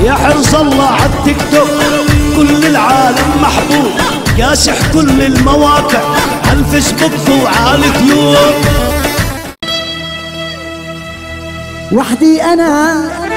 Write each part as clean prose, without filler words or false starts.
يا حرص الله عالتيك توك كل العالم محبوب، كاسح كل المواقع عالفيسبوك وعاليوتيوب. وحدي انا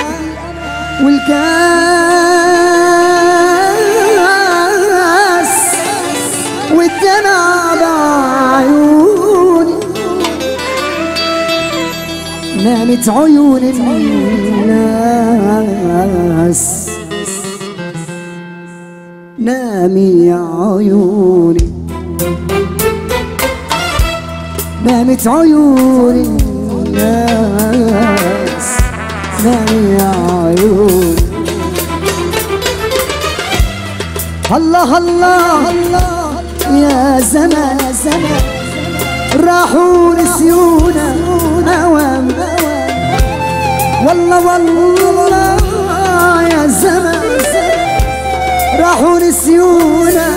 والكاس والدمع بعيوني، نامت عيون الناس، نامي عيوني، نامت عيون الناس، نامي عيوني. الله الله الله يا زمان راحوا نسيونا اوام، والله والله يا زمان راحوا نسيونا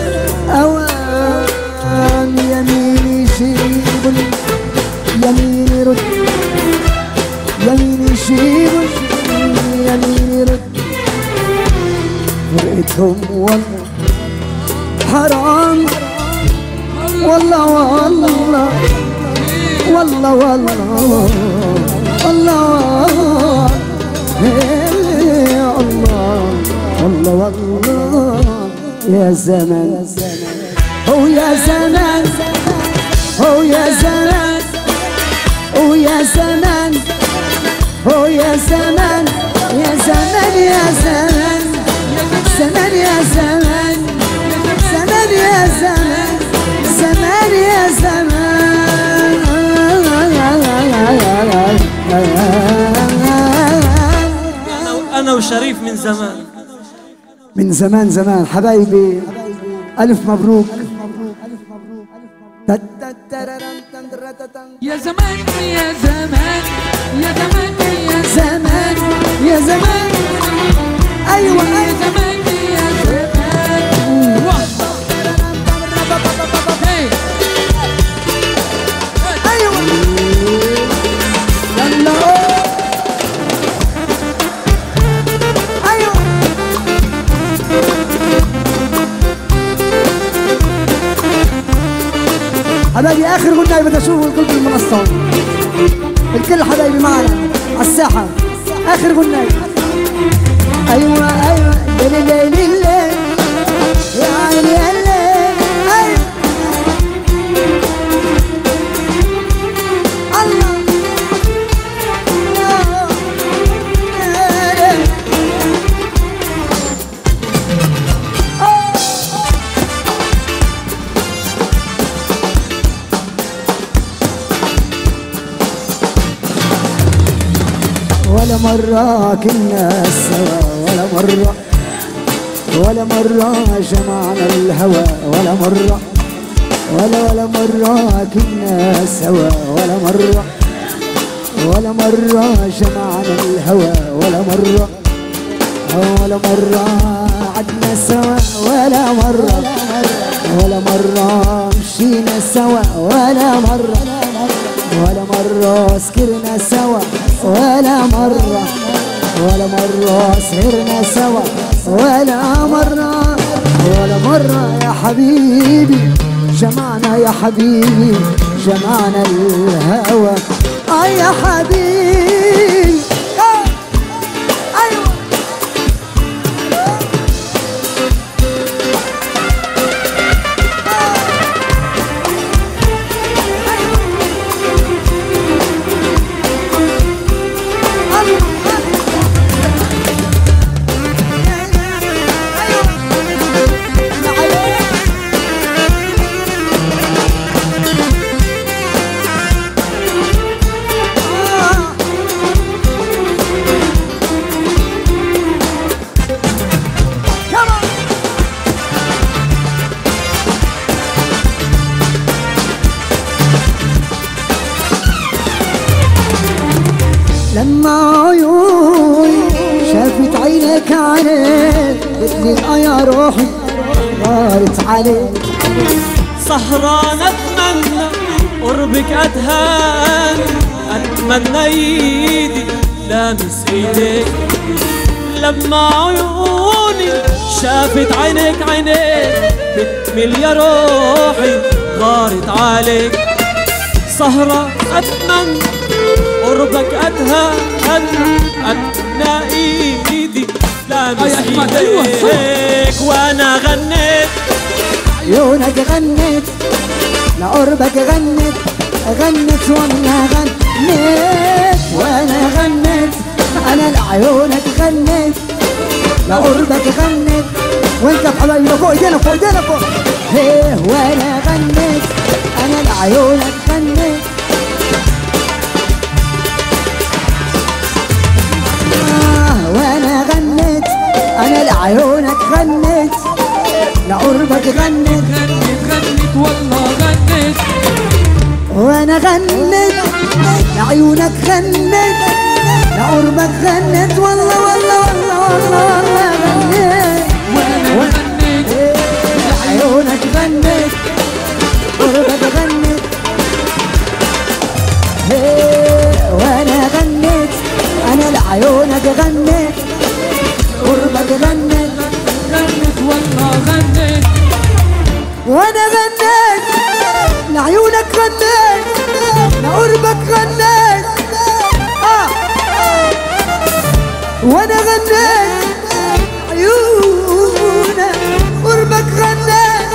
اوام. يمين يجيب يمين يرد، يمين يجيب يمين يرد، فرقتهم والله حرام، والله والله والله والله والله الله والله والله يا زمان. هو يا زمان، هو يا زمان، هو يا زمان، هو يا زمان، يا زمان يا زمان، زمان يا زمان، زمان يا زمان، زمان يا زمان. أنا وشريف من زمان، من زمان زمان حبايبي، ألف مبروك. يا زمان يا زمان يا زمان يا زمان يا زمان، أيوة يا زمان يا زمان. أيوة يلا أيوة. حبايبي آخر غناية بدي أشوفه الكل بالمنصة، الكل حبايبي معنا على الساحة. آخر غناية أيوة أيوة ليلي ليلي ليلي يا عيني يا ليل. أيوة الله ولا مرة كنا سوا، ولا مرة ولا مرة جمعنا الهوى، ولا مرة ولا مرة كنا سوا، ولا مرة ولا مرة جمعنا الهوى، ولا مرة عدنا سوا، ولا مرة مشينا سوا، ولا مرة سكرنا سوا، ولا مرة سهرنا سوا، ولا مرة يا حبيبي جمعنا، يا حبيبي جمعنا الهوى. يا حبيبي أيوة لما عيوني شافت عينك عليك، قلت لي يا روحي غارت عليك. سهران اتمنى قربك اتهان، اتمنى ايدي لامس ايديك، لما عيوني شافت عينك عينيك بتمل يا روحي غارت عليك. سهرة أتمنى قربك أتنا إيدي لامس إيديك وأنا غنيت عيونك غنت لقربك غنت وانا غنيت وانا غنت انا لعيونك غنت لقربك غنت وانت بحبايبي فوق ايدينا فوق ايدينا فوق هيه وانا غنت انا لعيونك غنت وانا غنت انا لعيونك غنت لقربك غنت والله غنيت وانا غنت لعيونك غنت لقربك غنت والله والله والله والله والله غنيت وانا غنيت لعيونك غنت قربك غنت وانا غنت انا لعيونك غنت قربك غنت والله غنيت وانا غنيت لعيونك غنيت لقربك غنيت وانا غنيت عيونك قربك غنيت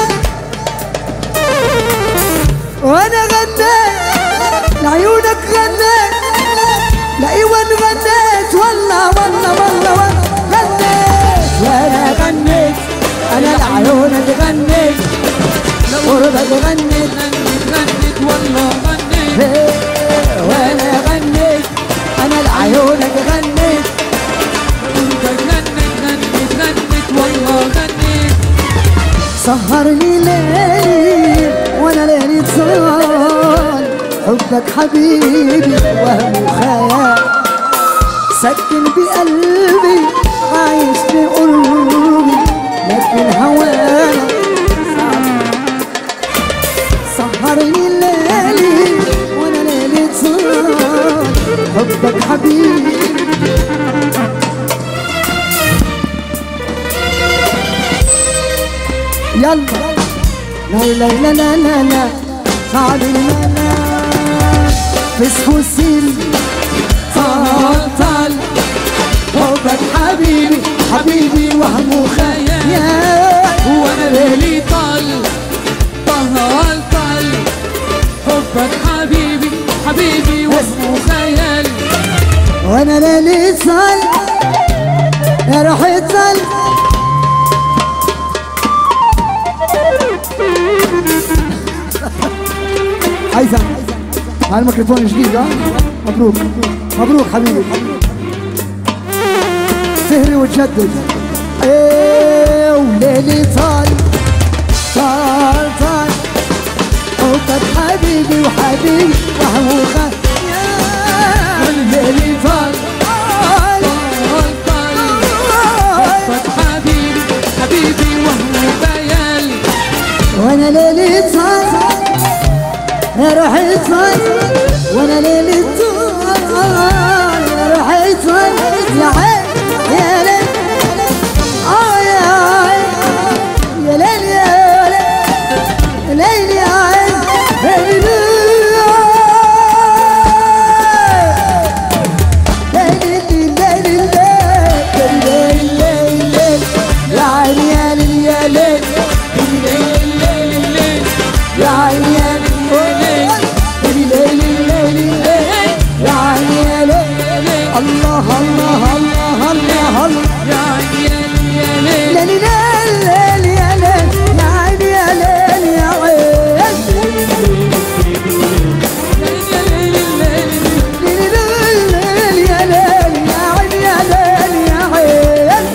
وانا غنيت لعيونك غنيت لايوان غنيت والله والله والله والله غنيت وانا غنيت انا لعيونك غنيت قربك غنيت والله غنيت وانا غنيت انا لعيونك غنيت غنيت والله غنيت سهرني ليل وانا ليلي طال حبك حبيبي وهم وخيال سكن بقلبي عايش بقلبي لكن هوانا سهرني الليالي وانا ليلي طال حبك حبيبي يلا لا لا لا لا لا لا صعب الملا فسفوسيل طال حبك حبيبي حبيبي وهم وخيال وانا ليلي طال حبك حبيبي حبيبي واسمه خيال وانا ليلي طال يا روحي طال عايزة على الميكروفون جديد ها مبروك مبروك حبيبي سهري وتجدد ايه وليلي طال حبك حبيبي وحبيبي وهو والليلي طال حبك حبيبي حبيبي وهو خيال وانا ليلي طال يا روحي طال وانا ليلي طال يا روحي طال يا عين يا ليل يا عين يا ليل يا ليل ليل يا عين الله الله الله الله الله يا عيني يا ليل ليل ليل يا ليل يا عين يا ليل يا عين ليل ليل يا ليل يا عين يا ليل يا عين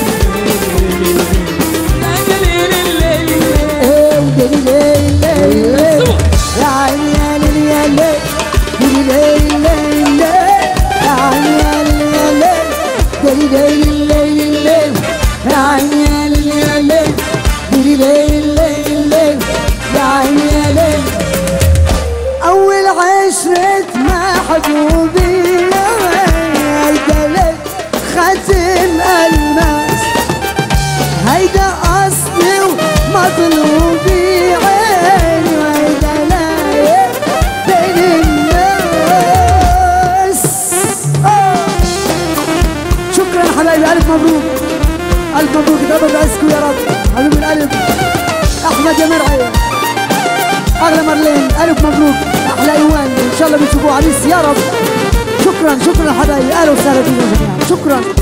ليل ليل يا عين يا ليل يا ليل ليل ليل يا عين يا ليل يا ليل ليل يا عين يا ليل ليل يا عين يا ليل أول عشرة محبوبي يا ليل خاتم حبايبي الف مبروك الف مبروك ربنا يعزكم يا رب حبيب القلب احمد يا مرعي اغلى مارلين الف مبروك احلى ايوان ان شاء الله بنشوفوه عريس يا رب شكرا شكرا حبايبي اهلا وسهلا بكم جميعا شكرا